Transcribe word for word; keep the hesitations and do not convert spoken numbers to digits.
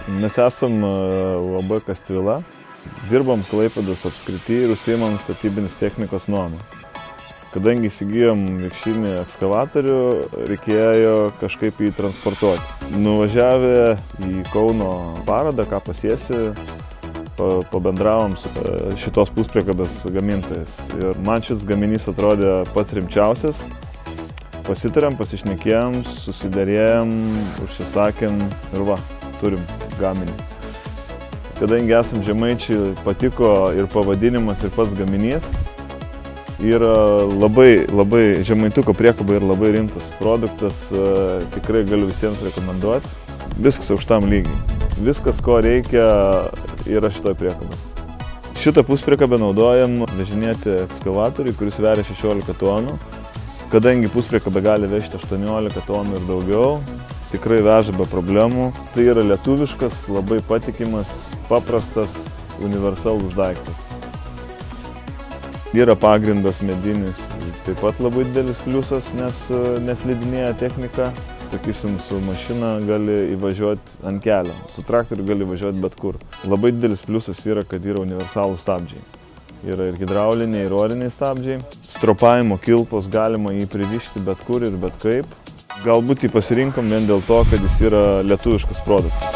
Mes esam U A B Kastvila, dirbam Klaipėdos apskrity ir užsiimam statybinės technikos nuomą. Kadangi įsigijom vikšrinį ekskavatorių, reikėjo kažkaip jį transportuoti. Nuvažiavę į Kauno parodą, ką pasiesi, pabendravom su šitos puspriekabės gamintojais. Ir man šis gaminys atrodė pats rimčiausias. Pasitarėm, pasišnekėjom, susiderėjom, užsisakėm ir va, turim gaminį. Kadangi esam žemaičiai, patiko ir pavadinimas, ir pats gaminys. Yra labai, labai Žemaituko priekaba ir labai rimtas produktas, tikrai galiu visiems rekomenduoti. Viskas aukštam lygiai. Viskas, ko reikia, yra šitoj priekabai. Šitą puspriekabę naudojam vežinėti ekskavatoriui, kuris sveria šešiolika tonų. Kadangi puspriekabė gali vežti aštuoniolika tonų ir daugiau, tikrai veža be problemų. Tai yra lietuviškas, labai patikimas, paprastas, universalus daiktas. Yra pagrindas medinis, taip pat labai didelis pliusas, nes neslidinėja technika. Sakysim, su mašina gali įvažiuoti ant kelio, su traktoriu gali įvažiuoti bet kur. Labai didelis pliusas yra, kad yra universalūs stabdžiai. Yra ir hidrauliniai, ir oriniai stabdžiai. Stropavimo kilpos galima jį pririšti bet kur ir bet kaip. Galbūt jį pasirinkom vien dėl to, kad jis yra lietuviškas produktas.